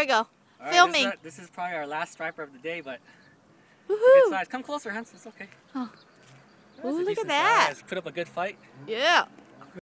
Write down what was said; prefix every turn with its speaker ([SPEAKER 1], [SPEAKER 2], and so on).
[SPEAKER 1] we go.
[SPEAKER 2] Right,
[SPEAKER 1] Filming.
[SPEAKER 2] This is probably our last striper of the day, but
[SPEAKER 1] Woohoo!
[SPEAKER 2] good size. Come closer, Hans. It's okay.
[SPEAKER 1] Oh.
[SPEAKER 2] That's
[SPEAKER 1] Ooh,
[SPEAKER 2] a
[SPEAKER 1] look at
[SPEAKER 2] decent
[SPEAKER 1] that.
[SPEAKER 2] size. Put up a good fight.
[SPEAKER 1] Yeah.